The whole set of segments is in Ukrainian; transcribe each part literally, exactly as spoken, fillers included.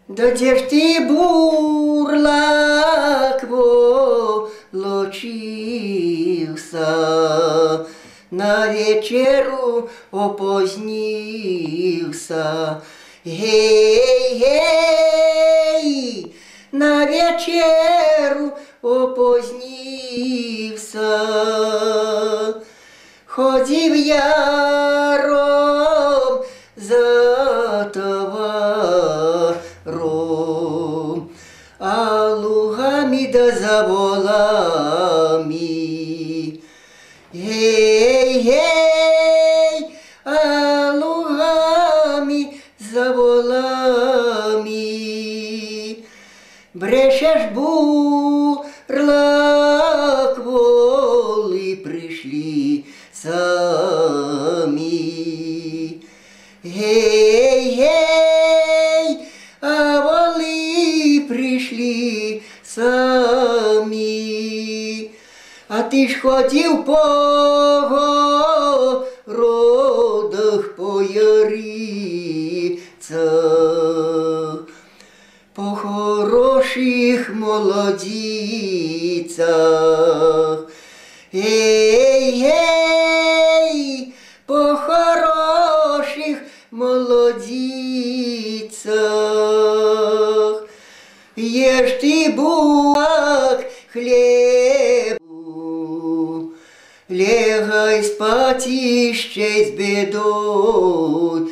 Да где ж ты, бурлак, волочился, на вечеру опозднился. Гей, гей, на вечеру опозднився. Ходив яром за товаром, а лугами да за волами. Гей, гей, а лугами за волами. Брешеш, бурлак, воли прийшли самі. Гей, гей, а воли прийшли самі. А ти ж ходив по городах, по ярицях, по хороших молодицях. Гей, гей, по хороших молодицях. Єш ти, бурлак, хлібу, лягай спать іще з бідою.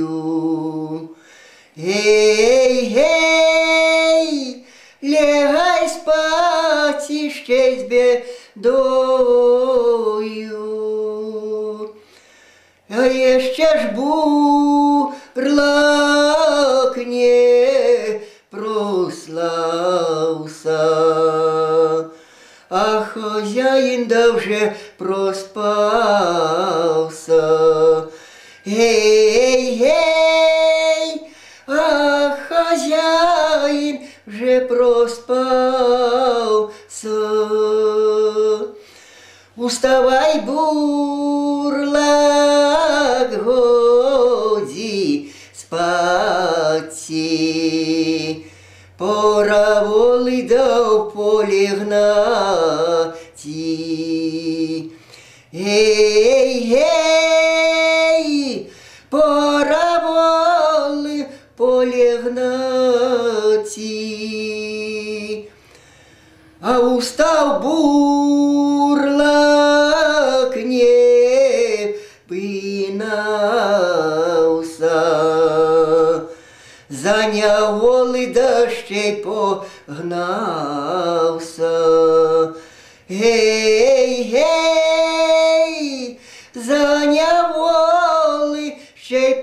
Гей, гей, лягай спать іще з бідою. А jeszcze ж бурлак не прослався, а хазяїн да вже проспався. Гей, гей, а хазяїн вже проспався. Уставай, бурлак, годі спати, пора воли да в полі гнати. Гей, гей, пора воли в полі гнати. А устав бурлак не пинався, заняв воли да ще й погнався. Гей, гей, заняв воли ще й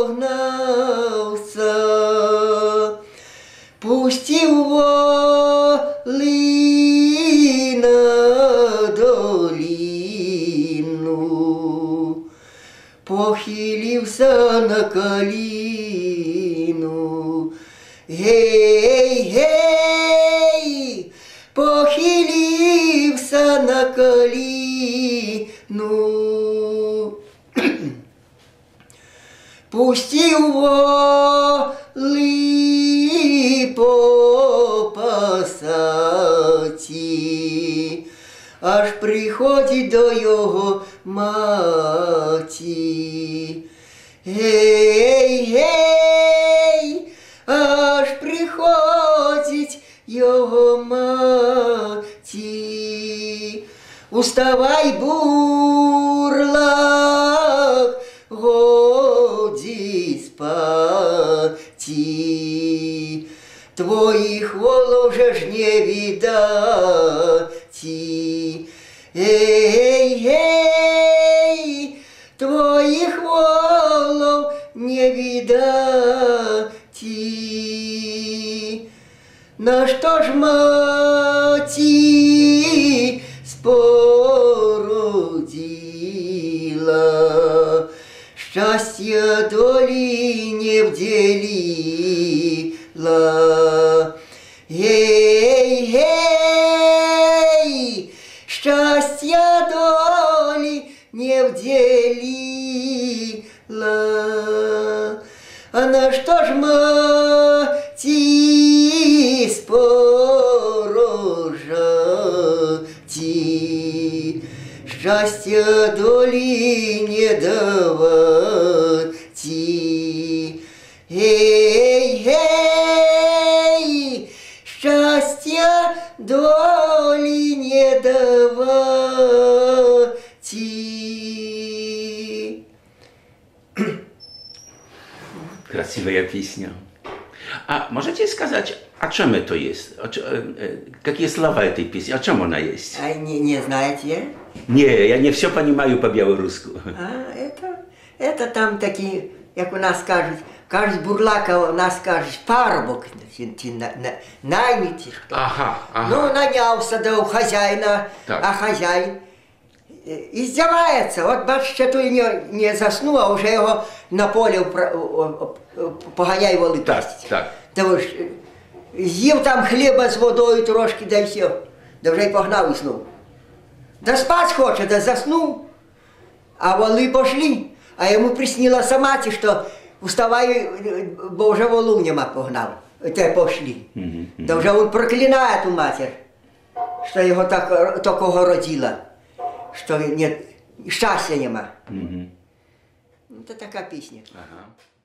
погнався. Пустів воли на долину, похилився на коліну. Гей, гей, похилився на коліну. Пустив воли по пасаті, аж приходить до його маті. Гей, гей, аж приходить його маті. Уставай, бурлак, годі спати, твоїх волов же ж не видати. Эй, эй, твоих волов не видати. На что ж мати спорудила, счастья доли не вделила. Эй, эй, счастья доли не вделила. А на что ж мати Счастья доли не давати. Эй, эй, счастья доли не давати. Красивая песня. А можете сказать, о чем это есть? О, чё- э, э, какие слова этой песни? О чем она есть? А не, не знаете? Не, я не все понимаю по-белорусски. А, это, это там такі, як у нас кажуть, кажуть, бурлака у нас кажуть, парубок, ті, ті на, на, наймиті. Ага, ага. Ну, нанявся до хазяїна, Так. а хазяїн издевается. От бачите, той не, не заснув, а вже його на полі впра- о- о- о- поганяй воли Так, пастить. так. Та ви ж, е, з'їв там хліба з водою трошки, да й все. Да вже й погнав і знов. Да спать хоче, да заснув. А воли пошли. А йому приснилося саматі, що вставай, бо вже волу нема погнав. Те пошли. Да вже він проклинає ту матір, що його так, такого родила, що нет, щастя нема. Ну, це така пісня. Aha.